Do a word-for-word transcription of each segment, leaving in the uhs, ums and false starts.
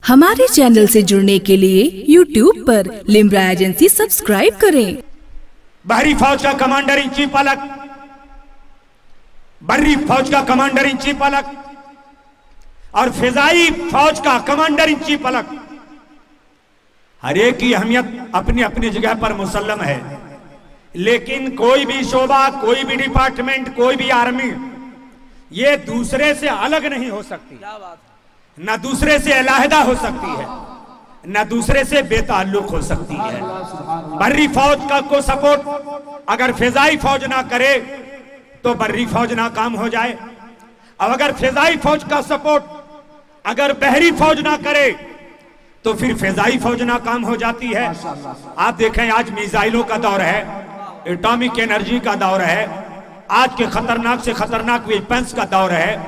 हमारे चैनल से जुड़ने के लिए यूट्यूब पर लिम्रा एजेंसी सब्सक्राइब करें। बहरी फौज का कमांडर इन चीफ अलग, बर्री फौज का कमांडर इन चीफ अलग और फिजाई फौज का कमांडर इन चीफ अलग। हर एक की अहमियत अपनी अपनी जगह पर मुसल्लम है, लेकिन कोई भी शोबा, कोई भी डिपार्टमेंट, कोई भी आर्मी ये दूसरे से अलग नहीं हो सकती, न दूसरे से अलहदा हो सकती है, न दूसरे से बेताल्लुक हो सकती है। बर्री फौज का को सपोर्ट अगर फिजाई फौज ना करे तो बर्री फौज नाकाम हो जाए, और अगर फिजाई फौज का सपोर्ट अगर बहरी फौज ना करे तो फिर फिजाई फौज नाकाम हो जाती है। आप देखें आज मिसाइलों का दौर है, एटॉमिक एनर्जी का दौर है, आज के खतरनाक से खतरनाक वेपन्स का दौर है।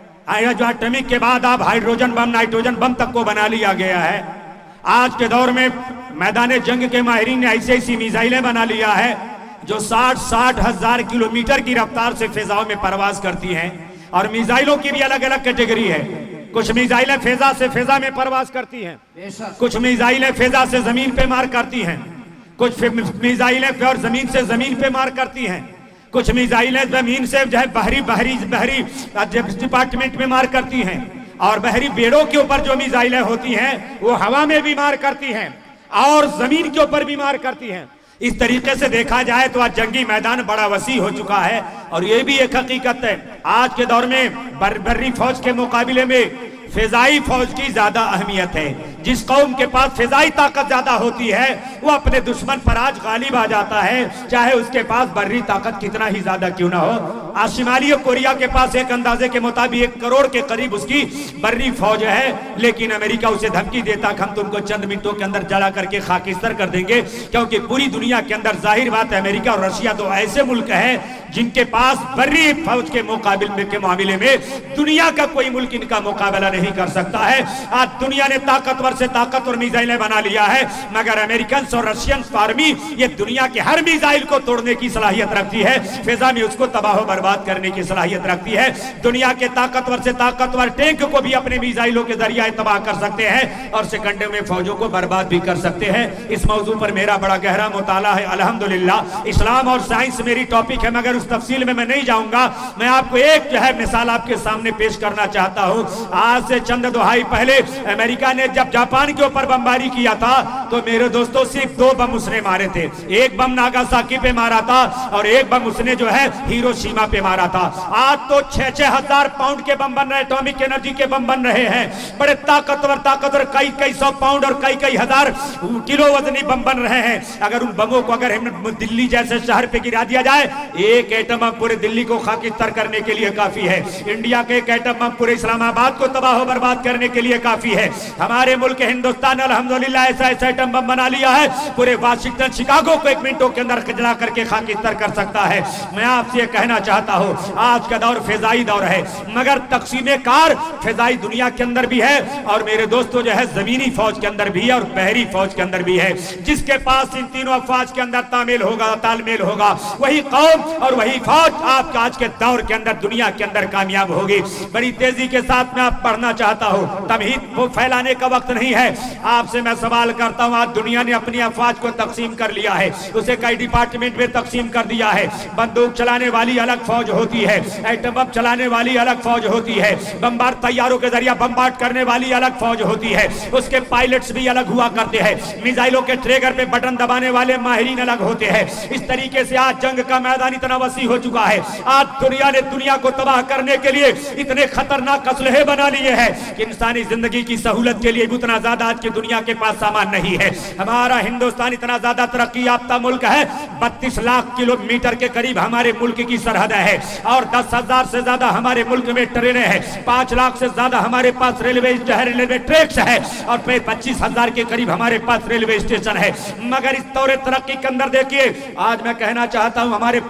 जो एटॉमिक के बाद आप हाइड्रोजन बम, नाइट्रोजन बम तक को बना लिया गया है। आज के दौर में मैदान जंग के माहिरीन ने ऐसी ऐसी मिसाइलें बना लिया है जो साठ साठ हजार किलोमीटर की रफ्तार से फिजाओं में परवाज करती हैं। और मिसाइलों की भी अलग अलग कैटेगरी है। कुछ मिसाइलें फिजा से फिजा में परवाज करती हैं, कुछ मिसाइलें फिजा से जमीन पे मार करती हैं, कुछ मिसाइलें और जमीन से जमीन पे मार करती हैं, कुछ मिसाइलें जमीन से जो है बहरी बहरी बहरी डिपार्टमेंट में मार करती हैं, और बहरी बेड़ों के ऊपर जो मिसाइलें होती हैं वो हवा में भी मार करती हैं और जमीन के ऊपर भी मार करती हैं। इस तरीके से देखा जाए तो आज जंगी मैदान बड़ा वसी हो चुका है। और ये भी एक हकीकत है, आज के दौर में बर, बर्री फौज के मुकाबले में फिजाई फौज की ज्यादा अहमियत है। जिस कौम के पास फिजाई ताकत ज्यादा होती है वो अपने दुश्मन पर आज गालिब आ जाता है, चाहे उसके पास बर्री ताकत कितना ही ज्यादा क्यों ना हो। आज शिमाली कोरिया के पास एक अंदाजे के मुताबिक एक करोड़ के करीब उसकी बर्री फौज है, लेकिन अमेरिका उसे धमकी देता कि हम तुमको चंद मिनटों के अंदर जला करके खाकिस्तर कर देंगे, क्योंकि पूरी दुनिया के अंदर जाहिर बात है अमेरिका और रशिया दो ऐसे मुल्क हैं जिनके पास बर्री फौज के मुकाबले के मामले में दुनिया का कोई मुल्क इनका मुकाबला नहीं कर सकता है। आज दुनिया ने ताकतवर से ताकतवर मिसाइलें बना लिया है, मगर अमेरिकन और रशियन आर्मी ये दुनिया के हर मिसाइल को तोड़ने की सलाहियत रखती है, फिजा में उसको तबाह बर्बाद करने की सलाहियत रखती है। दुनिया के ताकतवर से ताकतवर टैंक को भी अपने मिसाइलों के जरिए तबाह कर सकते हैं और सेकंडों में फौजों को बर्बाद भी कर सकते हैं। इस मौजू पर मेरा बड़ा गहरा मुताला है। अल्हम्दुलिल्लाह इस्लाम और साइंस मेरी टॉपिक है, मगर उस तफसील में मैं नहीं जाऊंगा। मैं आपको एक जो है मिसाल आपके सामने पेश करना चाहता हूं। आज से चंद दोहाई पहले अमेरिका ने जब जापान के ऊपर बमबारी किया था तो मेरे दोस्तों सिर्फ दो बम उसने मारे थे। एक बम नागासाकी पे मारा था और एक बम उसने जो है हिरोशिमा पे मारा था। आज तो छह छह हजार पाउंड के बम बन रहे, एटॉमिक एनर्जी के बम बन रहे हैं, बड़े ताकतवर ताकतवर कई कई सौ पाउंड और कई कई हजार किलो वजनी बम बन रहे हैं। अगर उन बमों को अगर दिल्ली जैसे शहर पे गिरा दिया जाए, एक एटम बम पूरे दिल्ली को खाकिस्तान करने के लिए काफी है। इंडिया के एक एटम बम पूरे इस्लामाबाद को तबाह बर्बाद करने के लिए काफी है। हमारे मुल्क हिंदुस्तान अल्हम्दुलिल्लाह ऐसा ऐसा एटम बम बना लिया है, पूरे वाशिंगटन शिकागो को एक मिनटों के अंदर जला करके खाकिस्तान कर सकता है। मैं आपसे कहना चाहता हूं आज का दौर फिजाई दौर है, मगर तकसीमे कार फिजाई दुनिया के अंदर भी है और मेरे दोस्तों जो है जमीनी फौज के अंदर भी है और बहरी फौज के अंदर भी है। जिसके पास इन तीनों अफवाज के अंदर तालमेल होगा तालमेल होगा वही कौम और वही फौज आपका आज के दौर के अंदर दुनिया के अंदर कामयाब होगी। बड़ी तेजी के साथ मैं आप पढ़ना चाहता हूं, तमहीद वो फैलाने का वक्त नहीं है। आपसे मैं सवाल करता हूं, आज दुनिया ने अपनी अफवाज को तकसीम कर लिया है, उसे कई डिपार्टमेंट में तकसीम कर दिया है। बंदूक चलाने वाली अलग फौज होती है, एटम बम चलाने वाली अलग फौज होती है, बमबार तैयारों के जरिए बमबार्ड करने वाली अलग फौज होती है, उसके पायलट्स भी अलग हुआ करते हैं, मिसाइलों के ट्रिगर पे बटन दबाने वाले माहिरीन अलग होते हैं। इस तरीके से आज जंग का मैदान इतना वसी हो चुका है। आज दुनिया ने दुनिया को तबाह करने के लिए इतने खतरनाक असलहे बना लिए हैं कि इंसानी जिंदगी की सहूलत के लिए उतना ज्यादा आज की दुनिया के पास सामान नहीं है। हमारा हिंदुस्तान इतना ज्यादा तरक्की याफ्ता मुल्क है, बत्तीस लाख किलोमीटर के करीब हमारे मुल्क की सरहद है और दस हजार से ज्यादा हमारे मुल्क में ट्रेनें हैं, पांच लाख से ज्यादा हमारे पास रेलवे रेलवे ट्रैक्स है और फिर पच्चीस हजार के करीब हमारे पास रेलवे स्टेशन है। मगर इस दौरे तरक्की के अंदर देखिए, आज मैं कहना चाहता हूं हमारे पूरे हिंदुस्तान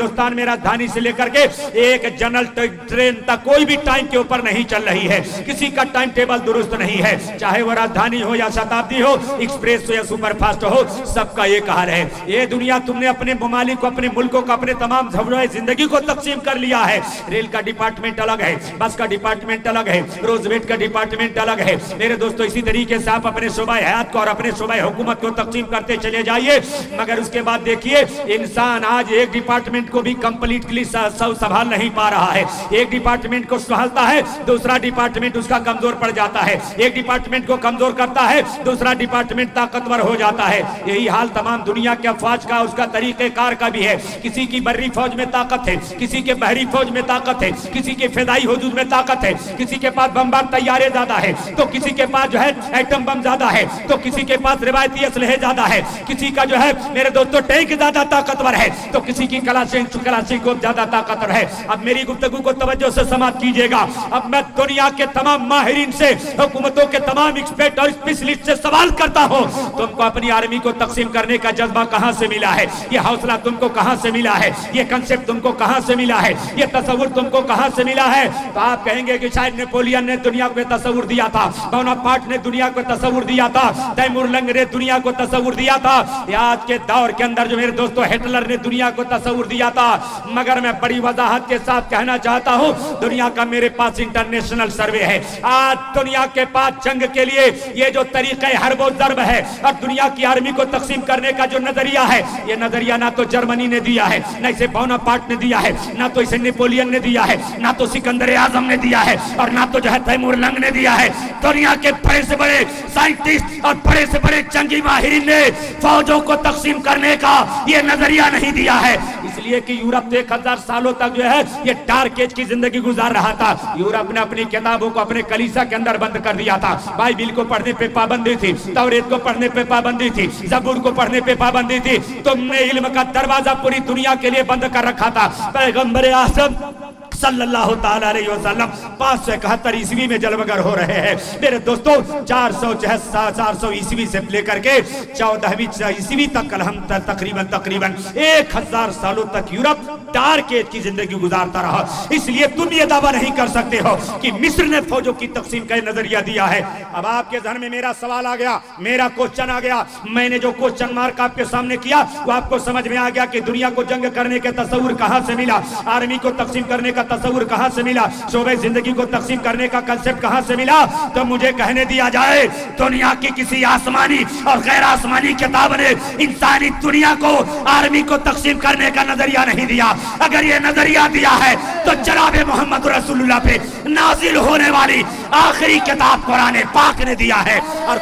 हिंदुस्तान में राजधानी से लेकर के एक जनरल ट्रेन तक कोई भी टाइम के ऊपर नहीं चल रही है, किसी का टाइम टेबल दुरुस्त नहीं है, चाहे वो राजधानी हो या शताब्दी हो, एक्सप्रेस हो या सुपरफास्ट हो, सबका एक हाल है। ये दुनिया तुमने अपने ममालिक को, अपने मुल्कों को, अपने तमाम झगड़ों जिंदगी को तकसीम कर लिया है। रेल का डिपार्टमेंट अलग है, बस का डिपार्टमेंट अलग है, रोजवेट का डिपार्टमेंट अलग है। मेरे दोस्तों इसी तरीके से आप अपने शोबा हयात को और अपने शोबा हुकूमत को तकसीम करते चले जाइए, मगर उसके बाद देखिए इंसान आज एक डिपार्टमेंट को भी कंप्लीटली संभाल नहीं पा रहा है। एक डिपार्टमेंट को संभालता है, दूसरा डिपार्टमेंट उसका कमजोर पड़ जाता है, एक डिपार्टमेंट को कमजोर करता है, दूसरा डिपार्टमेंट ताकतवर हो जाता है। यही हाल तमाम दुनिया के अफवाज का, उसका तरीकेकार का भी है। किसी की बर्री फौज में ताकत है, किसी के बहरी फौज में ताकत है, किसी के फिदाई हुदूद में ताकत है, किसी के पास बमबार तैयारे ज्यादा है, तो किसी के पास जो है एटम बम ज्यादा है, तो किसी के पास रिवायती असलहे ज्यादा है, किसी का जो है मेरे दोस्तों टैंक ज्यादा ताकतवर है, तो किसी की कलाशिंग कलाशिंग ज्यादा ताकतवर है। अब मेरी गुफ्तगू को तवज्जो से समाप्त कीजिएगा। अब मैं दुनिया के तमाम माहिरीन से, हुकूमतों के तमाम एक्सपर्ट और स्पेशलिस्ट से सवाल करता हूं, तुमको अपनी आर्मी को तकसीम करने का जज्बा कहां से मिला है? ये हौसला तुमको कहां से मिला है? ये कंसेप्ट तुमको कहां से मिला है? ये तस्वुर तुमको कहां से मिला है? तो आप कहेंगे कि शायद नेपोलियन ने दुनिया को तस्वुर दिया था, बोनापार्ट ने दुनिया को तस्वुर दिया था, तैमूर लंग ने दुनिया को तस्वुर दिया था, आज के दौर के अंदर जो मेरे दोस्तों हिटलर ने दुनिया को तस्वुर दिया था। मगर मैं बड़ी वजाहत के साथ कहना चाहता हूं, दुनिया का मेरे पास इंटरनेशनल सर्वे है। आज दुनिया के पास जंग के लिए ये जो तरीका हरबो दर्ब है और दुनिया की आर्मी को तकसीम करने का जो नजरिया है, ये नजरिया ना तो जर्मनी ने दिया है, ना इसे बोनापार्ट ने दिया है, ना तो इसे नेपोलियन ने दिया है, ना तो सिकंदर आजम ने दिया है, और ना तो जो है तैमूर लंग ने दिया है। दुनिया के बड़े से बड़े साइंटिस्ट और बड़े से बड़े जंगी माहिरीन ने फौजों को तकसीम करने का ये नजरिया नहीं दिया है। इसलिए कि यूरोप एक हजार सालों तक जो है ये डार्क एज की जिंदगी गुजार रहा था। यूरोप ने अपनी किताबों को अपने कलीसा के अंदर बंद कर दिया था। बाइबिल को पढ़ने पे पाबंदी थी, तौरेत को पढ़ने पे पाबंदी थी, जबूर को पढ़ने पे पाबंदी थी। तुमने इल्म का दरवाजा पूरी दुनिया के लिए बंद कर रखा था। पैगंबर आज़म सल्लल्लाहु ताला अलैहि वसल्लम पाँच सौ इकहत्तर ईस्वी में जलवगर हो रहे हैं। मेरे दोस्तों चार सौ चार सौ ईस्वी से लेकर के चौदहवीं ईस्वी तक हम तकरीबन तकरीबन एक हजार सालों तक यूरोप डार्क एज की जिंदगी गुजारता रहा। इसलिए तुम ये दावा नहीं कर सकते हो कि मिस्र ने फौजों की तकसीम का नजरिया दिया है। अब आपके ध्यान में मेरा सवाल आ गया, मेरा क्वेश्चन आ गया। मैंने जो क्वेश्चन मार्क आपके सामने किया वो आपको समझ में आ गया कि दुनिया को जंग करने के तस्वुर कहां से मिला, आर्मी को तकसीम करने का तस्वुर कहां से मिला, शोबे जिंदगी को तकसीम करने का कंसेप्ट कहां से मिला। तो मुझे कहने दिया जाए, दुनिया की किसी आसमानी और गैर आसमानी किताब ने इंसानी दुनिया को आर्मी को तकसीम करने का नजरिया नहीं दिया। अगर ये नजरिया दिया है तो जनाब मोहम्मद रसूलुल्लाह पे नाजिल होने वाली आखिरी किताब कुरान पाक ने दिया है। और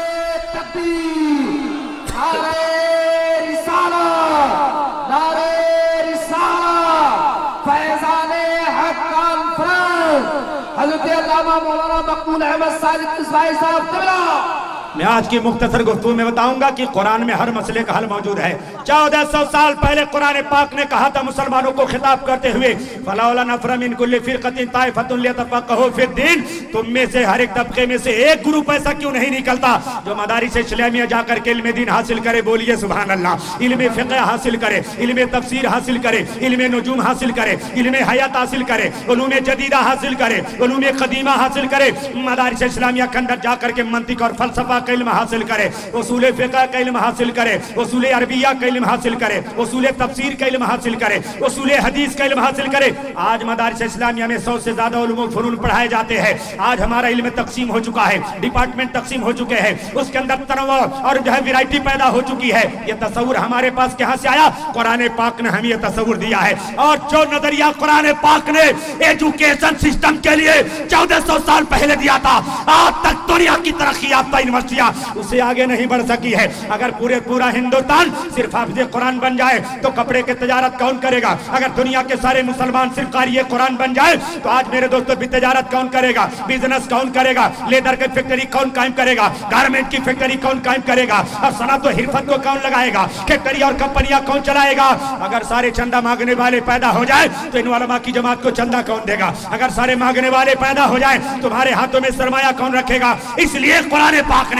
मैं आज की मुख्तसर गुफ्तगू में बताऊंगा कि कुरान में हर मसले का हल मौजूद है। चौदह सौ साल पहले कुरान पाक ने कहा था मुसलमानों को खिताब करते हुए, फलौला नफर मिन कुल्ली फिरकतिन ताइफतुन लियतफक्कहू फिद्दीन, तुम में से हर एक तबके में से एक ग्रुप ऐसा क्यों नहीं निकलता जो मदारिस इस्लामिया जाकर के इल्म दीन हासिल करे। बोलिए सुभान अल्लाह। इल्म फिक़ह हासिल करे, इल्म तफसीर हासिल करे, इल्म नुजूम हासिल करे, इल्म हयात हासिल करे, उलूम जदीदा हासिल करे, उलूम कदीमा हासिल करे, मदारिस इस्लामिया के अंदर जाकर के मंतिक और फलसफा का इल्म हासिल करे, उसूल फिक़ह का इल्म हासिल करे, उसूल अरबिया का इल्म हासिल करे, उसूल तफसीर का इल्म हासिल करे, उसूल हदीस का इल्म हासिल करे। आज मदारिस इस्लामिया में सौ से ज्यादा उलूम फुनून पढ़ाए जाते हैं। आज हमारा इल्म तकसीम हो चुका है, डिपार्टमेंट तकसीम हो चुके हैं, उसके अंदर तनवा और जो है वैरायटी पैदा हो चुकी है। ये तस्वुर हमारे पास कहां से आया? कुरान पाक ने हमें ये तस्वुर दिया है। और जो नजरिया कुरान पाक ने एजुकेशन सिस्टम के लिए चौदह सौ साल पहले दिया था, आज तक दुनिया की तरक्की याफ्ता यूनिवर्सिटी उसे आगे नहीं बढ़ सकी है। अगर पूरे पूरा हिंदुस्तान सिर्फ हाफिज कुरान बन जाए तो कपड़े की तजारत कौन करेगा? अगर दुनिया के सारे मुसलमान सिर्फ कारी कुरान बन जाए तो आज मेरे दोस्तों भी तजारत कौन करेगा? बिजनेस कौन करेगा? लेदर की फैक्ट्री कौन कायम करेगा? गारमेंट की फैक्ट्री कौन कायम करेगा? और सनअत और हिरफत को कौन लगाएगा? फैक्ट्री और कंपनियां कौन चलाएगा? अगर सारे चंदा मांगने वाले पैदा हो जाए तो इन उलमा की जमात को चंदा कौन देगा? अगर सारे मांगने वाले पैदा हो जाए तुम्हारे हाथों में सरमाया कौन रखेगा? इसलिए कुरान पाक ने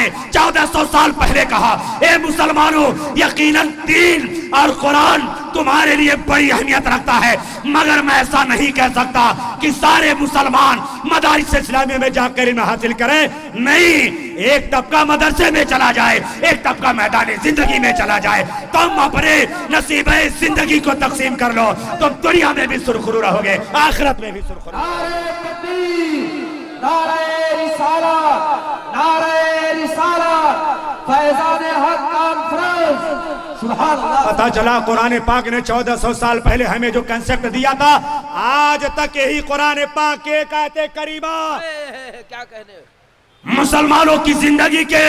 ने चौदह सौ साल पहले कहा, ए मुसलमानों, यकीनन दीन और कुरान तुम्हारे लिए बड़ी अहमियत रखता है, मगर मैं ऐसा नहीं कह सकता कि सारे मुसलमान मदारिस इस्लामी में जाकर इल्म हासिल करें। नहीं, एक तबका मदरसे में चला जाए, एक तबका मैदानी जिंदगी में चला जाए। तुम अपने नसीबे जिंदगी को तकसीम कर लो, तुम दुनिया में भी सुरखरू रहोगे, आखिरत में भी सुरखरू। नारे रिसालत, नारे रिसालत, फैज़ान हक कॉन्फ्रेंस, सुभान अल्लाह। पता चला कुरान पाक ने चौदह सौ साल पहले हमें जो कंसेप्ट दिया था, आज तक यही कुरान पाक के कहते करीमा क्या कहने मुसलमानों की जिंदगी के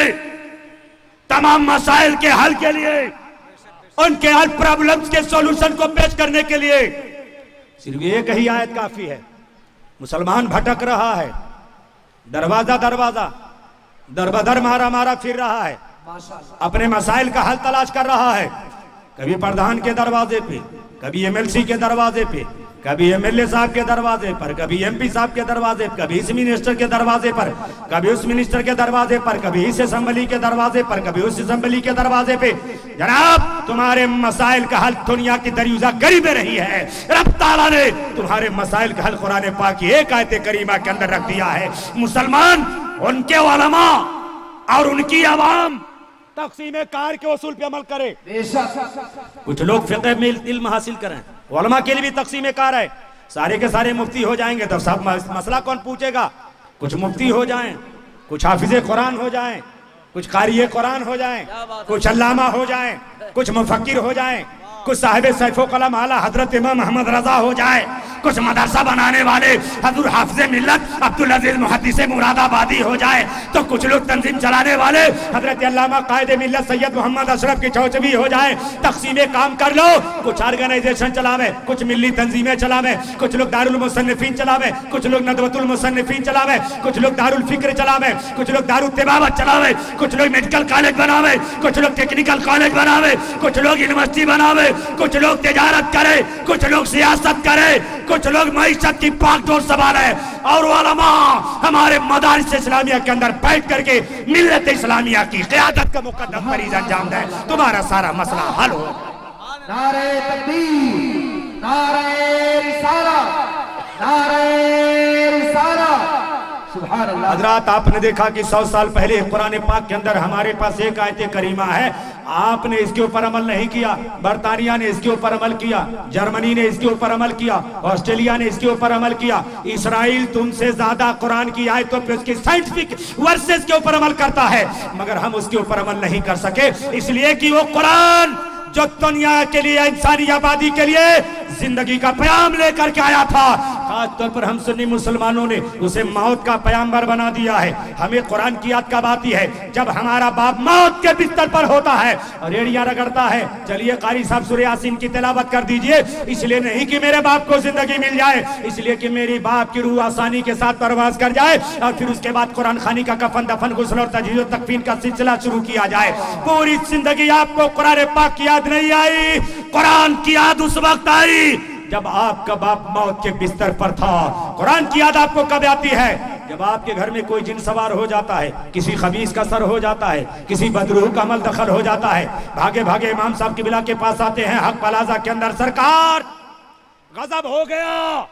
तमाम मसाइल के हल के लिए, उनके हल प्रॉब्लम्स के सॉल्यूशन को पेश करने के लिए सिर्फ एक ही आयत काफी है। मुसलमान भटक रहा है, दरवाजा दरवाजा दर बदर मारा मारा फिर रहा है, अपने मसाइल का हल तलाश कर रहा है। कभी प्रधान के दरवाजे पे, कभी एमएलसी के दरवाजे पे, कभी एमएलए साहब के दरवाजे पर, कभी एमपी साहब के दरवाजे पर, कभी इस मिनिस्टर के दरवाजे पर, कभी उस मिनिस्टर के दरवाजे पर, कभी इस असेंबली के दरवाजे पर, कभी उस असेंबली के दरवाजे पे। जनाब, तुम्हारे मसाइल का हल दुनिया की दरियुजा गरी में रही है। रब ताला ने तुम्हारे मसाइल का हल कुरान पाक की एक आयत करीमा के अंदर रख दिया है। मुसलमान, उनके उलमा और उनकी आवाम तक़सीम कार के उसूल पे अमल करे। कुछ लोग फिक़ह में इल्म हासिल करें, उलमा के लिए भी तक़सीम कार है। सारे के सारे मुफ्ती हो जाएंगे तो सब मसला कौन पूछेगा? कुछ मुफ्ती हो जाएं, कुछ हाफिज़े कुरान हो जाएं, कुछ क़ारिए कुरान हो जाएं, कुछ अल्लामा हो जाएं, कुछ मुफक्किर हो जाएं, कुछ साहिब सैफो कलम आला हजरत इमाम मोहम्मद रजा हो जाए, कुछ मदरसा बनाने वाले हजूर हाफिज़े मिल्लत अब्दुल अजीज मुहद्दिसे मुरादाबादी हो जाए, तो कुछ लोग तंजीम चलाने वाले हजरत अल्लामा कायदे मिल्लत सैयद मोहम्मद अशरफ की चौचबी हो जाए। तक़सीमे काम कर लो, कुछ ऑर्गेनाइजेशन चलावे, कुछ मिल्ली तंजीमें चलावे, कुछ लोग दारुल मुसन्निफीन चलावे, कुछ लोग नदवतुल मुसन्निफीन चलावे, कुछ लोग दारुल फिक्र चलावे, कुछ लोग दारुल तिबावत चलावे, कुछ लोग मेडिकल कॉलेज बनावे, कुछ लोग टेक्निकल कॉलेज बनावे, कुछ लोग यूनिवर्सिटी बनावे, कुछ लोग तिजारत करे, कुछ लोग सियासत करे, कुछ लोग मईशत की पाकडोर संभाले, और उलमा हमारे मदारिस इस्लामिया के अंदर बैठ करके मिल्लत इस्लामिया की क़यादत का मुकद्दस फरीज़ अंजाम दें, तुम्हारा सारा मसला हल हो। नारे तकबीर, नारे रिसालत, नारे रिसालत, सुभान अल्लाह। हजरात, आपने देखा कि सौ साल पहले कुरान पाक के अंदर हमारे पास एक आयत करीमा है, आपने इसके ऊपर अमल नहीं किया। बरतानिया ने इसके ऊपर अमल किया, जर्मनी ने इसके ऊपर अमल किया, ऑस्ट्रेलिया ने इसके ऊपर अमल किया, इसराइल तुमसे ज्यादा कुरान की आयतों पे उसकी साइंटिफिक वर्सेस के ऊपर अमल करता है, मगर हम उसके ऊपर अमल नहीं कर सके, इसलिए कि वो कुरान जो दुनिया के लिए, इंसानी आबादी के लिए जिंदगी का प्याम लेकर के आया था, खासतौर पर हम सुन्नी मुसलमानों ने उसे मौत का प्याम्बर बना दिया है। हमें कुरान की याद कब आती है? जब हमारा बाप मौत के बिस्तर पर होता है और रेड़ियां रगड़ता है, चलिए कारी साहब सूरह यासीन की तिलावत कर दीजिए, इसलिए नहीं कि मेरे बाप को जिंदगी मिल जाए, इसलिए कि मेरी बाप की रूह आसानी के साथ परवाज कर जाए, और फिर उसके बाद कुरान खानी का कफन दफन गुस्ल और तजहीज़ और तकफीन का सिलसिला शुरू किया जाए। पूरी जिंदगी आपको कुरान पाक की याद नहीं आई, कुरान की याद उस वक्त आई जब आपका बाप मौत के बिस्तर पर था। कुरान की याद आपको कब आती है? जब आपके घर में कोई जिन सवार हो जाता है, किसी खबीस का सर हो जाता है, किसी बदरूह का अमल दखल हो जाता है, भागे भागे इमाम साहब की बिला के पास आते हैं हक प्लाजा के अंदर, सरकार गजब हो गया।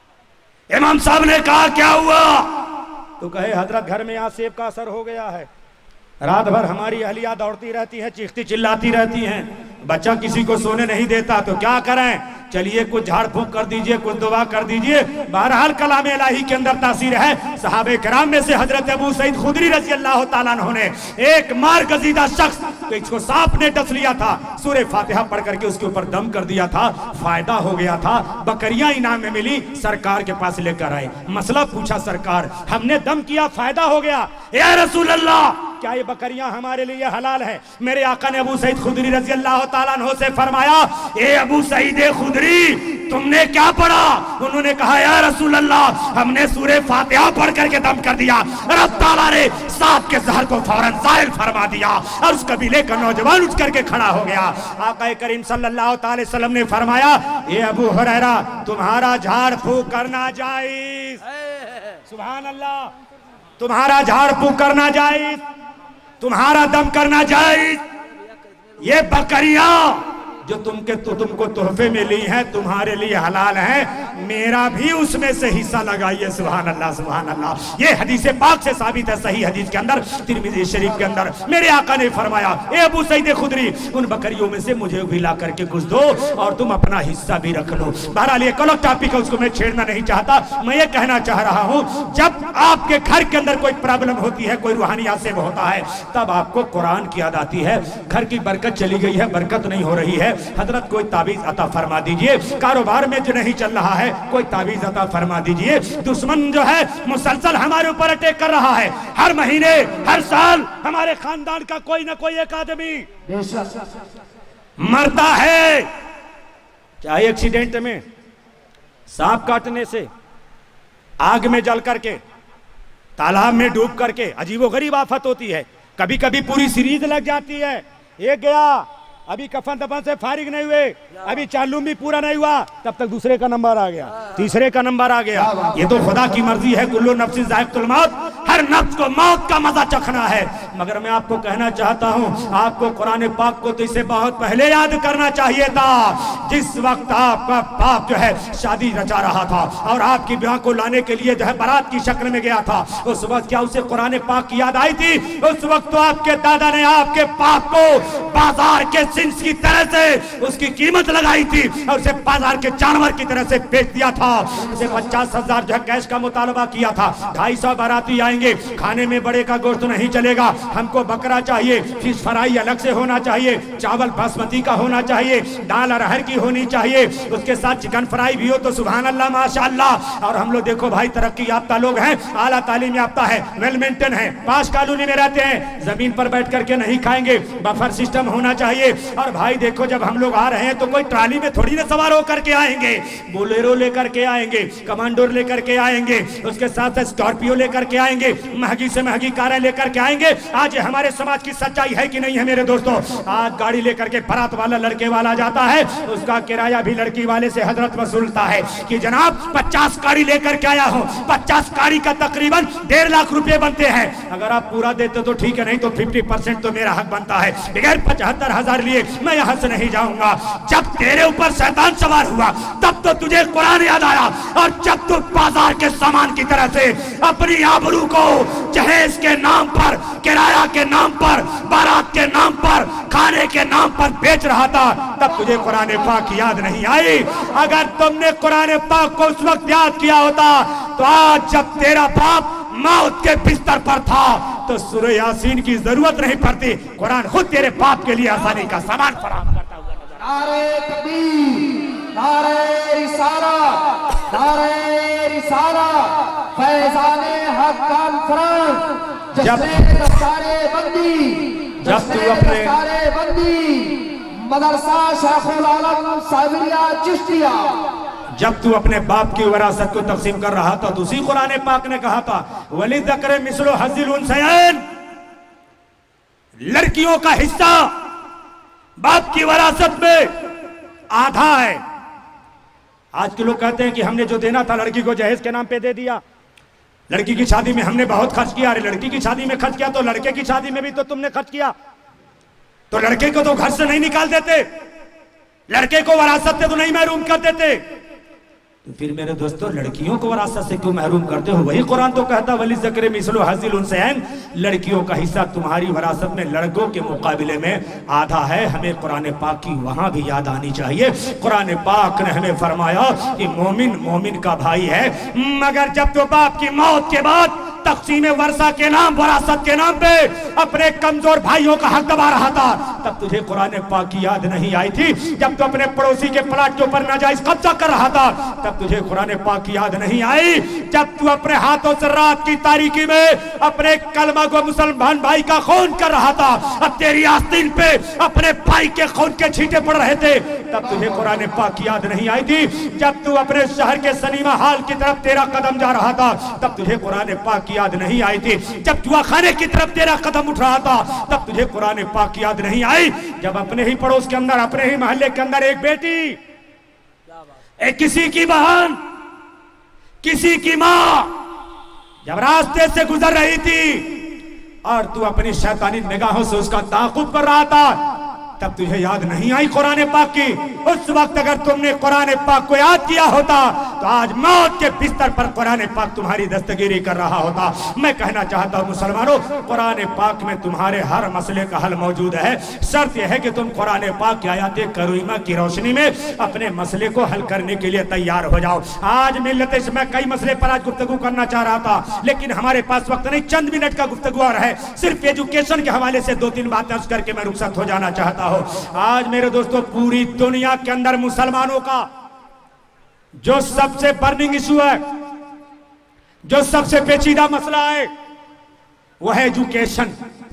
इमाम साहब ने कहा क्या हुआ? तो कहे हजरत घर में यहाँ सेब का असर हो गया है, रात भर हमारी अहलिया दौड़ती रहती है, चीखती चिल्लाती रहती हैं, बच्चा किसी को सोने नहीं देता, तो क्या करें? चलिए कुछ झाड़ फूक कर दीजिए, कुछ दुआ कर दीजिए। बहरहाल कलाम इलाही के अंदर तासीर है। सहाबे किराम में से हजरत अबू सईद खुदरी रज़ी अल्लाह ताला अन्हु ने एक मार गजीदा शख्स, तो इसको सांप ने डस लिया था, सूरह फातिहा पढ़ करके उसके ऊपर दम कर दिया था, फायदा हो गया था, बकरियां इनाम में मिली, सरकार के पास लेकर आए, मसला पूछा, सरकार हमने दम किया, फायदा हो गया, या रसूल अल्लाह क्या ये बकरियां हमारे लिए हलाल है? मेरे आका ने अबू सईद खुदरी रज़ी अल्लाह ताला अन्हु से फरमाया, ए अबू सईद खुदरी तुमने क्या पढ़ा? उन्होंने कहा, या रसूल अल्लाह हमने सूरह फातिहा पढ़ करके दम कर दिया। रब ताला ने सांप के जहर को फौरन ज़ाइल फरमा दिया और उस कबीले का नौजवान उठ करके खड़ा हो गया। आका करीम सल्लल्लाहु अलैहि वसल्लम ने फरमाया, ए अबू हुरैरा तुम्हारा झाड़ फूक करना जायज, सुभान अल्लाह, तुम्हारा झाड़ फूक करना जायज। तुम्हारा दम करना जायज। ये बकरियां जो तुमके तो तुमको तोहफे में ली हैं तुम्हारे लिए हलाल हैं, मेरा भी उसमें से हिस्सा लगाइए। सुभान अल्लाह सुभान अल्लाह। ये हदीस पाक से साबित है, सही हदीस के अंदर, तिरमिज़ी शरीफ के अंदर मेरे आका ने फरमाया, ए अबू सईद खुदरी, उन बकरियों में से मुझे भी ला करके कुछ दो और तुम अपना हिस्सा भी रख लो। बहरहाल ये अलग टॉपिक है, उसको मैं छेड़ना नहीं चाहता। मैं ये कहना चाह रहा हूँ, जब आपके घर के अंदर कोई प्रॉब्लम होती है, कोई रूहानी आसिब होता है, तब आपको कुरान की याद आती है। घर की बरकत चली गई है, बरकत नहीं हो रही है, हजरत कोई ताबीज अता फरमा दीजिए। कारोबार में जो नहीं चल रहा है, कोई ताबीज अता फरमा दीजिए। दुश्मन जो है मुसलसल हमारे ऊपर अटैक कर रहा है, हर महीने हर साल हमारे खानदान का कोई ना कोई एक आदमी मरता है, चाहे एक्सीडेंट में, सांप काटने से, आग में जल करके, तालाब में डूब करके, अजीबोगरीब आफत होती है। कभी कभी पूरी सीरीज लग जाती है। एक गया, अभी कफन दफन से फारिग नहीं हुए, अभी चालूम भी पूरा नहीं हुआ, तब तक दूसरे का नंबर आ गया, तीसरे का नंबर आ गया। ये तो खुदा की मर्जी है, कुल्लू नफ्सिन ज़ाइक़तुल मौत, हर नफ्स को मौत का मजा चखना है। मगर मैं आपको कहना चाहता हूँ, आपको कुरान पाक को तो इसे बहुत पहले याद करना चाहिए था। जिस वक्त आपका बाप जो है शादी रचा रहा था और आपकी ब्याह को लाने के लिए जो है बारात की शक्ल में गया था, उस वक्त क्या उसे कुरान पाक की याद आई थी? उस वक्त तो आपके दादा ने आपके बाप को बाजार के सिंस की तरह से उसकी कीमत लगाई थी और उसे बाजार के जानवर की तरह से बेच दिया था। उसे पचास हजार जो है कैश का मुतालबा किया था। ढाई सौ बाराती आएंगे, खाने में बड़े का गोश्त नहीं चलेगा, हमको बकरा चाहिए, फिश फ्राई अलग से होना चाहिए, चावल बासमती का होना चाहिए, दाल अरहर की होनी चाहिए, उसके साथ चिकन फ्राई भी हो तो सुभान अल्लाह माशाअल्लाह। और हम लोग देखो भाई तरक्की याफ्ता लोग हैं, आला तालीम याफ्ता है, वेल मेंटेन है, पास कॉलोनी में रहते हैं, जमीन पर बैठ करके नहीं खाएंगे, बफर सिस्टम होना चाहिए। और भाई देखो जब हम लोग आ रहे हैं तो कोई ट्राली में थोड़ी ना सवार होकर के आएंगे, बोलेरो लेकर के आएंगे, कमांडोर लेकर के आएंगे, उसके साथ स्कॉर्पियो लेकर के आएंगे, महंगी से महंगी कारें लेकर के आएंगे। आज हमारे समाज की सच्चाई है कि नहीं है मेरे दोस्तों? आज गाड़ी लेकर के बारात वाला लड़के वाला जाता है, उसका किराया भी लड़की वाले से हजरत वसूलता है कि जनाब पचास गाड़ी लेकर के आया हूँ, पचास गाड़ी का तकरीबन डेढ़ लाख रुपए बनते हैं, अगर आप पूरा देते तो ठीक है, नहीं तो फिफ्टी परसेंट तो मेरा हक बनता है। बगैर पचहत्तर हजार लिए मैं यहां से नहीं जाऊंगा। जब तेरे ऊपर शैतान सवार हुआ तब तो तुझे कुरान याद आया, और जब तू बाजार के सामान की तरह से अपनी आबरू को जहेज के नाम पर, किराया के नाम पर, बारात के नाम पर, खाने के नाम पर बेच रहा था, तब तुझे कुरान पाक याद नहीं आई। अगर तुमने कुरान पाक को उस वक्त याद किया होता तो आज जब तेरा बाप मौत के बिस्तर पर था तो सूरह यासीन की जरूरत नहीं पड़ती, कुरान खुद तेरे बाप के लिए आसानी का सामान फराहम करता हुआ नजर। नारे तकबीर, नारे रिसालत, नारे रिसालत, फैज़ाने हक कॉन्फ्रेंस, जब दस्तारे बंदी, जब तू अपने दस्तारे बंदी, मदरसा शेखुल आलम साबिरिया चिश्तिया, जब तू अपने बाप की विरासत को तकसीम कर रहा था तो उसी कुरान पाक ने कहा था, वली ज़क्र मिस्लु हज़्ज़िल उन्सयैन, लड़कियों का हिस्सा बाप की विरासत में आधा है। आज के लोग कहते हैं कि हमने जो देना था लड़की को जहेज के नाम पे दे दिया, लड़की की शादी में हमने बहुत खर्च किया। अरे लड़की की शादी में खर्च किया तो लड़के की शादी में भी तो तुमने खर्च किया, तो लड़के को तो घर से नहीं निकाल देते, लड़के को विरासत से तो नहीं महरूम कर देते, तो फिर मेरे दोस्तों लड़कियों को विरासत से क्यों महरूम करते हो? वही कुरान तो कहता वली ज़क्र मिस्लु हज़्ज़िल उन्सयैन, लड़कियों का हिस्सा तुम्हारी विरासत में लड़कों के मुकाबले में आधा है। हमें कुरान पाक की वहां भी याद आनी चाहिए। कुरान पाक ने हमें फरमाया कि मोमिन मोमिन का भाई है, मगर जब तो बाप की मौत के बाद तक़सीम वर्सा के नाम, वरासत के नाम पे अपने कमजोर भाइयों का हक दबा रहा था, तब तुझे कुरान पाक की याद नहीं आई थी। जब तो अपने पड़ोसी के प्लाट के ऊपर नाजायज कब्जा कर रहा था, तब तुझे कुरान पाक की याद नहीं आई। जब तू अपने हाथों से रात की तारीकी में अपने कलमा को मुसलमान भाई का खून कर रहा था, अब तेरी आस्तीन पे अपने भाई के खून के छींटे पड़ रहे थे, तब तुझे कुरान पाक की याद नहीं आई थी। जब तू अपने शहर के सनीमा हाल की तरफ तेरा कदम जा रहा था, तब तुझे कुरान पाक की याद नहीं आई थी। जब जुआ खाने की तरफ तेरा कदम उठ रहा था, तब तुझे कुरान पाक की याद नहीं आई। जब अपने ही पड़ोस के अंदर, अपने ही मोहल्ले के अंदर एक बेटी, एक किसी की बहन, किसी की माँ जब रास्ते से गुजर रही थी और तू अपनी शैतानी निगाहों से उसका ताक़ुब कर रहा था, तब तुझे याद नहीं आई कुरान पाक की। उस वक्त अगर तुमने कुरान पाक को याद किया होता तो आज मौत के बिस्तर पर कुरान पाक तुम्हारी दस्तगीरी कर रहा होता। मैं कहना चाहता हूँ मुसलमानों, कुरान पाक में तुम्हारे हर मसले का हल मौजूद है। शर्त यह है कि तुम कुरान पाक की आयत करीमा की रोशनी में अपने मसले को हल करने के लिए तैयार हो जाओ। आज मिलत मैं कई मसले पर आज गुफ्तगू करना चाह रहा था, लेकिन हमारे पास वक्त नहीं, चंद मिनट का गुफ्तगू और है। सिर्फ एजुकेशन के हवाले से दो तीन बातें अर्ज करके मैं रुखसत हो जाना चाहता हो। आज मेरे दोस्तों, पूरी दुनिया के अंदर मुसलमानों का जो सबसे बर्निंग इशू है, जो सबसे पेचीदा मसला है, वो है एजुकेशन।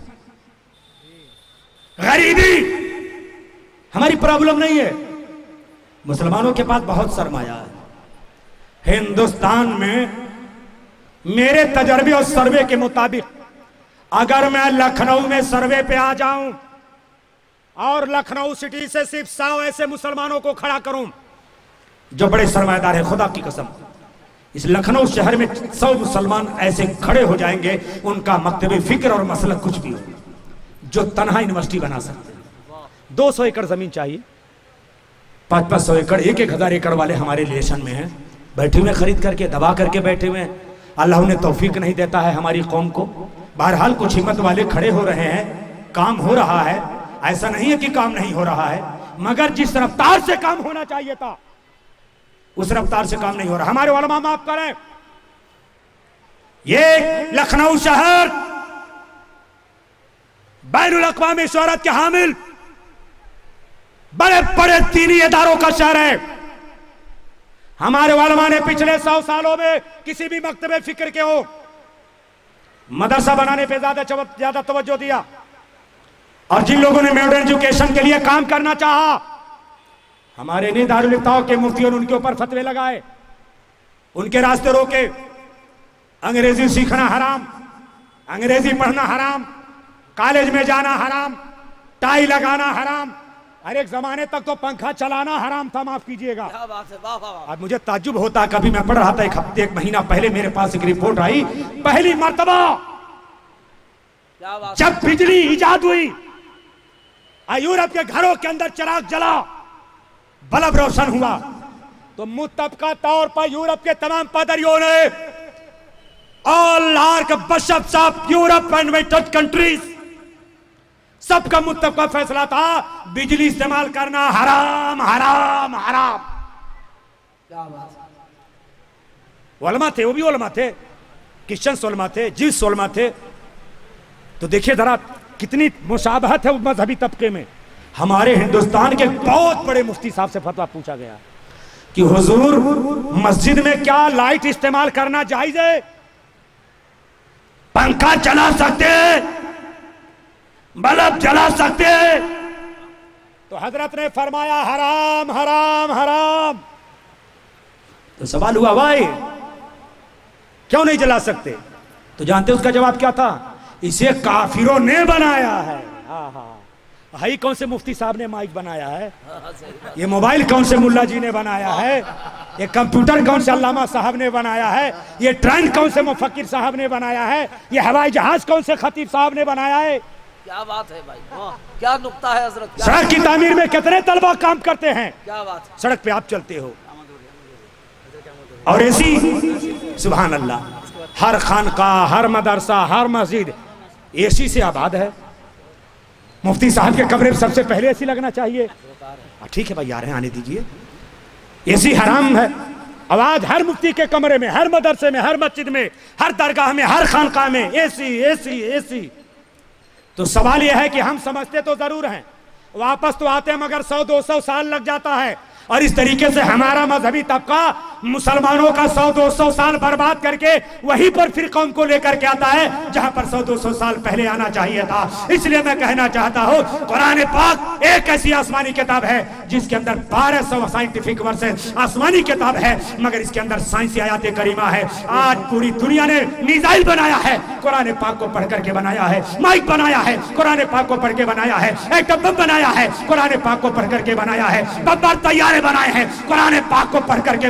गरीबी हमारी प्रॉब्लम नहीं है, मुसलमानों के पास बहुत सरमाया है। हिंदुस्तान में मेरे तजर्बे और सर्वे के मुताबिक अगर मैं लखनऊ में सर्वे पे आ जाऊं और लखनऊ सिटी से सिर्फ सौ ऐसे मुसलमानों को खड़ा करूं जो बड़े सरमाएदार हैं, खुदा की कसम, इस लखनऊ शहर में सौ मुसलमान ऐसे खड़े हो जाएंगे, उनका मकतबे फिक्र और मसला कुछ भी हो, जो तनहा यूनिवर्सिटी बना सकते हैं। दो सौ एकड़ जमीन चाहिए, पांच पांच सौ एकड़, एक एक हजार एकड़ वाले हमारे रिलेशन में हैं, बैठे हुए खरीद करके दबा करके बैठे हुए हैं। अल्लाह उन्हें तौफीक नहीं देता है हमारी कौम को। बहरहाल कुछ हिम्मत वाले खड़े हो रहे हैं, काम हो रहा है, ऐसा नहीं है कि काम नहीं हो रहा है, मगर जिस रफ्तार से काम होना चाहिए था उस रफ्तार से काम नहीं हो रहा। हमारे उलमा माफ करें, ये लखनऊ शहर बैनुल अक़वामी शोहरत के हामिल बड़े बड़े दीनी इदारों का शहर है। हमारे उलमा ने पिछले सौ सालों में किसी भी मकतबे फिक्र के हो मदरसा बनाने पे ज्यादा ज्यादा तवज्जो दिया, और जिन लोगों ने मॉडर्न एजुकेशन के लिए काम करना चाहा, हमारे ने दारुल इफ्ताह के मुफ्तियों ने उनके ऊपर फतवे लगाए, उनके रास्ते रोके। अंग्रेजी सीखना हराम, अंग्रेजी पढ़ना हराम, कॉलेज में जाना हराम, टाई लगाना हराम, हर एक जमाने तक तो पंखा चलाना हराम था, माफ कीजिएगा। अब मुझे ताज्जुब होता, कभी मैं पढ़ रहा था, एक हफ्ते एक महीना पहले मेरे पास एक रिपोर्ट आई, पहली मर्तबा जब बिजली इजाद हुई, यूरोप के घरों के अंदर चिराग जला, बल्ब रोशन हुआ, तो मुत्तफका तौर पर यूरोप के तमाम पादरियों ने all archbishops of Europe and western countries, सबका मुत्तफका फैसला था बिजली इस्तेमाल करना हराम हराम हराम। क्या बात, उलमा थे, वो भी उलमा थे, क्रिश्चियन उलमा थे, जीस उलमा थे। तो देखिए जरा कितनी मुशाबहत है मजहबी तबके में। हमारे हिंदुस्तान के बहुत बड़े मुफ्ती साहब से फतवा पूछा गया कि हुजूर मस्जिद में क्या लाइट इस्तेमाल करना जायज है, पंखा चला सकते हैं, बल्ब जला सकते हैं? तो हजरत ने फरमाया हराम हराम हराम। तो सवाल हुआ भाई क्यों नहीं जला सकते? तो जानते उसका जवाब क्या था? इसे काफिरों ने बनाया है। हाँ हाँ, हाई कौन से मुफ्ती साहब ने माइक बनाया है, ये मोबाइल कौन से मुल्ला जी ने बनाया है, ये कंप्यूटर कौन से अल्लामा साहब ने बनाया है, ये ट्रेन कौन से मुफक्किर साहब ने बनाया है, ये हवाई जहाज कौन से खतीब साहब ने बनाया है? क्या बात है भाई, क्या नुक्ता है हजरत। सड़क की तामीर में कितने तलबा काम करते हैं, क्या बात है। सड़क पे आप चलते हो और ऐसी सुभान अल्लाह, हर खानकाह, हर मदरसा, हर मस्जिद एसी से आबाद है। मुफ्ती साहब के कमरे में सबसे पहले एसी लगना चाहिए। ठीक है भाई, आ रहे हैं, आने दीजिए। एसी हराम है। आवाज हर मुफ्ती के कमरे में, हर मदरसे में, हर मस्जिद में, हर दरगाह में, हर खानकाह में एसी एसी एसी। तो सवाल यह है कि हम समझते तो जरूर हैं, वापस तो आते हैं, मगर सौ दो सौ साल लग जाता है। और इस तरीके से हमारा मजहबी तबका मुसलमानों का सौ दो सौ साल बर्बाद करके वहीं पर फिर कौम को लेकर के आता है जहां पर सौ दो सौ साल पहले आना चाहिए था। इसलिए मैं कहना चाहता हूं, कुरान पाक एक ऐसी आसमानी किताब है जिसके अंदर बारह सौ साइंटिफिक वर्सेस आसमानी किताब है, मगर इसके अंदर साइंसी आयात करीमा है। आज पूरी दुनिया ने मिसाइल बनाया है, कुरान पाक को पढ़ करके बनाया है। माइक बनाया है, कुरान पाक को पढ़ के बनाया है। एटम बम बनाया है, कुरान पाक को पढ़ करके बनाया है। बम्बार तैयारे बनाए हैं, कुरान पाक को पढ़ करके बनाया है।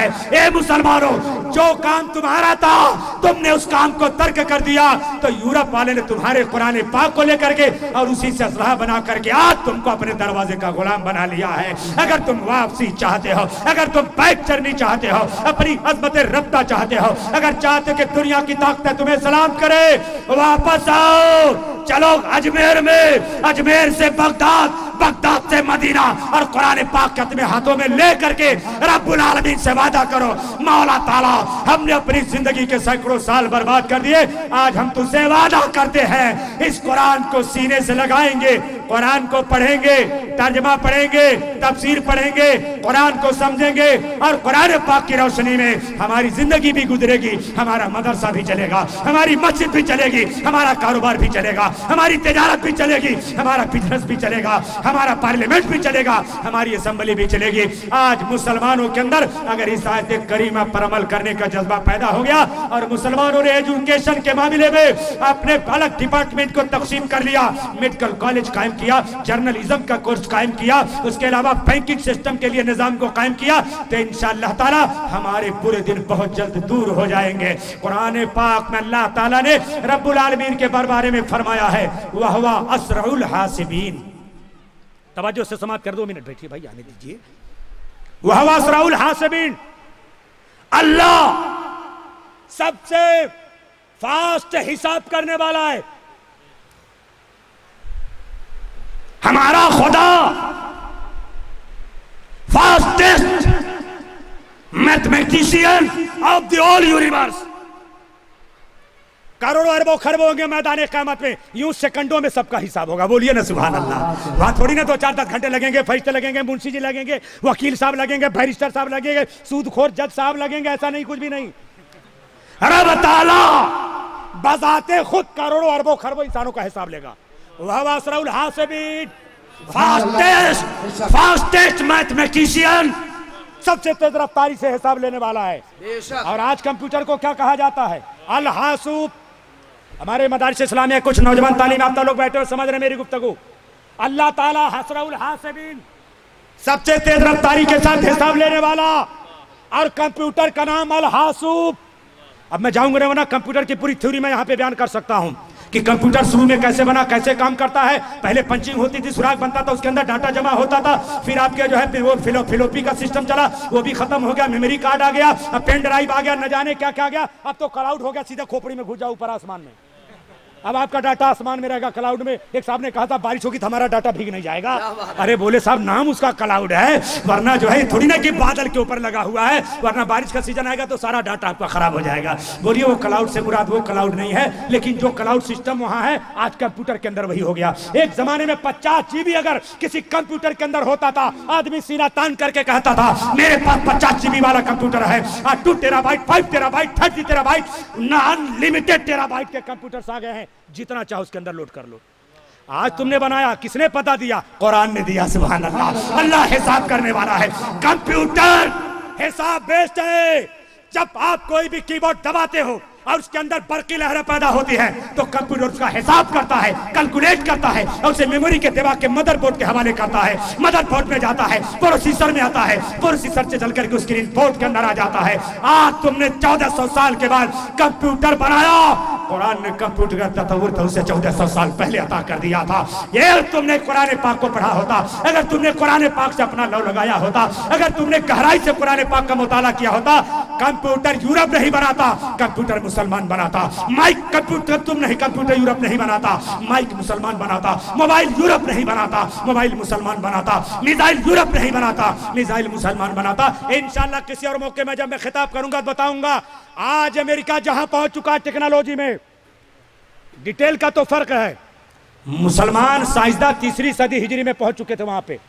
है। ए मुसलमानों, जो काम तुम्हारा था तुमने उस काम को तर्क कर दिया, तो यूरोप वाले ने तुम्हारे कुरान पाक को लेकर के और उसी से असलहा बना करके आज तुमको अपने दरवाजे का गुलाम बना लिया है। अगर तुम वापसी चाहते हो, अगर तुम बैक चढ़नी चाहते हो, अपनी अजमत रफ्ता चाहते हो, अगर चाहते हो कि दुनिया की ताकत तुम्हें सलाम करे, वापस आओ। चलो अजमेर में, अजमेर से बगदाद, बगदाद से मदीना, और कुरान पाक के अपने हाथों में ले करके रब्बुल आलमीन से वादा करो, मौला ताला हमने अपनी जिंदगी के सैकड़ों साल बर्बाद कर दिए, आज हम तुझसे वादा करते हैं इस कुरान को सीने से लगाएंगे, कुरान को पढ़ेंगे, तर्जमा पढ़ेंगे, तफसीर पढ़ेंगे, कुरान को समझेंगे और कुरान पाक की रोशनी में हमारी जिंदगी भी गुजरेगी, हमारा मदरसा भी चलेगा, हमारी मस्जिद भी चलेगी, हमारा कारोबार भी चलेगा, हमारी तिजारत भी चलेगी, हमारा बिजनेस भी चलेगा, हमारा पार्लियामेंट भी चलेगा, हमारी असेंबली भी चलेगी। आज मुसलमानों के अंदर अगर इस आयत करीमा पर अमल करने का जज्बा पैदा हो गया और मुसलमानों ने एजुकेशन के मामले में अपने अलग डिपार्टमेंट को तकसीम कर लिया, मेडिकल कॉलेज कायम किया, जर्नलिज्म का कोर्स कायम किया, उसके अलावा बैंकिंग सिस्टम के लिए निजाम को कायम किया, तो इंशाअल्लाह ताला हमारे बुरे दिन बहुत जल्द दूर हो जाएंगे। कुरान पाक में अल्लाह ताला ने रब्बुल आलमीन के बारे में फरमाया है, वह हुवा असरउल हासिबीन। तवज्जो से समाप्त कर दो मिनट, बैठिए भाई, आने दीजिए। वह हुवा असरउल हासिबीन, अल्लाह सबसे फास्ट हिसाब करने वाला है। हमारा खुदा fastest mathematician of the all universe. करोड़ों अरबों खरबों होंगे मैदान क़यामत में, यूं सेकंडों में सबका हिसाब होगा। बोलिए ना सुभान अल्लाह। वहां थोड़ी ना दो चार दस घंटे लगेंगे, फरिश्ते लगेंगे, मुंशी जी लगेंगे, वकील साहब लगेंगे, बैरिस्टर साहब लगेंगे, सूदखोर जज साहब लगेंगे, ऐसा नहीं, कुछ भी नहीं। रब ताला बजाते खुद करोड़ों अरबों खरबों इंसानों का हिसाब लेगा। वह असरउल हासिबीन, फास्टेस्ट फास्टेस्ट मैथमेटिशियन, सबसे तेज रफ्तारी से हिसाब लेने वाला है। और आज कंप्यूटर को क्या कहा जाता है? अल हासूब। हमारे मदारिस इस्लामिया कुछ नौजवान तालीम याफ्ता लोग बैठे और समझ रहे मेरी गुफ्तगू। अल्लाह ताला हसरउल हासिबीन, सबसे तेज रफ्तारी के साथ हिसाब लेने वाला, और कंप्यूटर का नाम अल हासूब। अब मैं जाऊंगा ना, कंप्यूटर की पूरी थ्योरी मैं यहाँ पे बयान कर सकता हूँ कि कंप्यूटर शुरू में कैसे बना, कैसे काम करता है। पहले पंचिंग होती थी, सुराग बनता था, उसके अंदर डाटा जमा होता था, फिर आपके जो है फिर वो फिलो फिलोपी का सिस्टम चला, वो भी खत्म हो गया, मेमोरी कार्ड आ गया, अब पेन ड्राइव आ गया, न जाने क्या क्या आ गया, अब तो क्लाउड हो गया, सीधा खोपड़ी में घुस जाओ ऊपर आसमान में। अब आपका डाटा आसमान में रहेगा, क्लाउड में। एक साहब ने कहा था बारिश होगी तो हमारा डाटा भीग नहीं जाएगा। अरे बोले साहब नाम उसका क्लाउड है, वरना जो है थोड़ी ना कि बादल के ऊपर लगा हुआ है, वरना बारिश का सीजन आएगा तो सारा डाटा आपका खराब हो जाएगा। बोलिए वो क्लाउड से मुराद वो क्लाउड नहीं है, लेकिन जो क्लाउड सिस्टम वहां है आज कंप्यूटर के अंदर वही हो गया। एक जमाने में पचास जीबी अगर किसी कंप्यूटर के अंदर होता था, आदमी सीना तान करके कहता था मेरे पास पचास जीबी वाला कंप्यूटर है। आज two terabyte, five terabyte, thirty terabyte, unlimited terabyte के कंप्यूटर्स आ गए हैं, जितना चाहो उसके अंदर लोड कर लो। आज तुमने बनाया, किसने पता दिया? कुरान ने दिया। सुभान अल्लाह। अल्लाह हिसाब करने वाला है। कंप्यूटर हिसाब बेस्ड है। जब आप कोई भी कीबोर्ड दबाते हो और उसके अंदर बरकी लहरें पैदा होती है तो कंप्यूटर उसका हिसाब करता है, कैलकुलेट करता है और उसे मेमोरी के दिमाग के मदरबोर्ड के हवाले करता है। मदरबोर्ड में जाता है, प्रोसेसर में आता है, प्रोसेसर से चल करके स्क्रीन बोर्ड के अंदर आ जाता है। आज तुमने चौदह सौ साल के बाद कंप्यूटर बनाया। कुरान ने कंप्यूटर का तस्वुर तो उसे चौदह सौ साल पहले अता कर दिया था। ये तुमने कुरान पाक को पढ़ा होता, अगर तुमने कुरान पाक से अपना लव लगाया होता, अगर तुमने गहराई से कुरान पाक का मुताला किया होता, कंप्यूटर यूरोप नहीं बनाता, कंप्यूटर मुसलमान बनाता। माइक कंप्यूटर तुम नहीं, कंप्यूटर यूरोप नहीं बनाता, माइक मुसलमान बनाता। मोबाइल यूरोप नहीं बनाता, मोबाइल मुसलमान बनाता। मिसाइल यूरोप नहीं बनाता, मिसाइल मुसलमान बनाता। इंशाअल्लाह किसी और मौके में जब मैं खिताब करूंगा बताऊंगा। आज अमेरिका जहां पहुंच चुका है टेक्नोलॉजी में, डिटेल का तो फर्क है। मुसलमान साइंसदान तीसरी सदी हिजरी में पहुंच चुके थे वहां पे।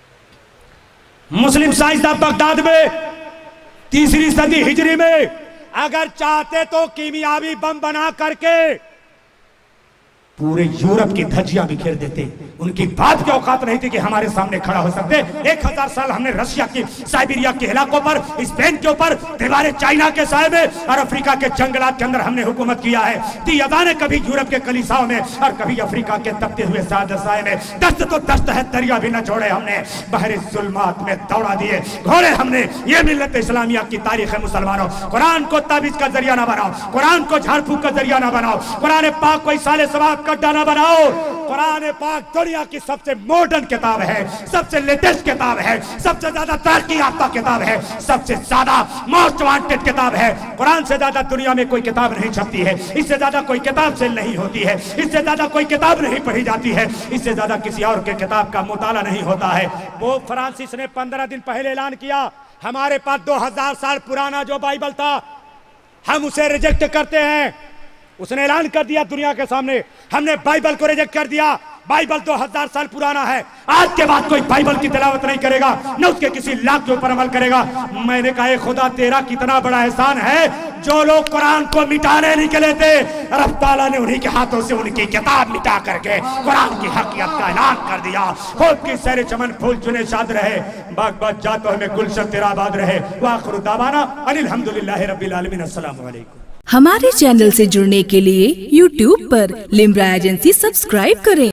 मुस्लिम साइंसदान बगदाद में तीसरी सदी हिजरी में अगर चाहते तो कीमियावी बम बना करके पूरे यूरोप की धज्जियां बिखेर देते। उनकी बात की औकात नहीं थी कि हमारे सामने खड़ा हो सकते। एक हजार साल हमने रशिया की साइबेरिया के इलाकों पर, स्पेन के ऊपर, दीवारें चाइना के साए में और अफ्रीका के जंगलात के अंदर हमने हुकूमत किया है। दी अदाने कभी यूरोप के कलीसाओं में और कभी अफ्रीका के तपते हुए साए में। दस्त तो दस्त है, दरिया भी न छोड़े हमने, बहरे जुल्मात में दौड़ा दिए घोड़े हमने। ये मिल्लत इस्लामिया की तारीख है मुसलमानों। कुरान को ताबीज का जरिया ना बनाओ, कुरान को झाड़ फूक का जरिया ना बनाओ, कुरान पाक को इसाले सवाब का अड्डा ना बनाओ। कुरान पाक दुनिया की सबसे मॉडर्न किताब है, सबसे लेटेस्ट किताब है, सबसे ज्यादा तरक्की याफ्ता किताब है, सबसे ज्यादा मोस्ट वांटेड किताब है। कुरान से ज्यादा दुनिया में कोई किताब नहीं छपती है, इससे ज्यादा कोई किताब सेल नहीं होती है, इससे ज्यादा कोई किताब नहीं पढ़ी जाती है, इससे ज्यादा किसी और के किताब का मुताला नहीं होता है। वो फ्रांसिस ने पंद्रह दिन पहले ऐलान किया, हमारे पास दो हजार साल पुराना जो बाइबल था हम उसे रिजेक्ट करते हैं। उसने ऐलान कर दिया दुनिया के सामने, हमने बाइबल को रिजेक्ट कर दिया। बाइबल दो हजार साल पुराना है, आज के बाद कोई बाइबल की तिलावत नहीं करेगा, न उसके किसी लाख के ऊपर अमल करेगा। मैंने कहा खुदा तेरा कितना बड़ा एहसान है, जो लोग कुरान को मिटाने निकले थे, रब ताला ने उन्हीं के हाथों से उनकी किताब मिटा करके कुरान की हकीकत का ऐलान कर दिया। खूब की सैर चमन फूल चुने शाद रहे, बाग बाग जातो हमें गुलशन तेरा आबाद रहे। वाखिर दावाना अनिल हम्दुलिल्लाहि रब्बिल आलमीन। अस्सलामु अलैकुम। हमारे चैनल से जुड़ने के लिए यूट्यूब पर लिम्रा एजेंसी सब्सक्राइब करें।